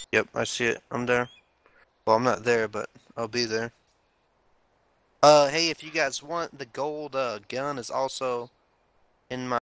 Yep, I see it. I'm there. Well, I'm not there, but I'll be there. Hey, if you guys want, the gold gun is also in my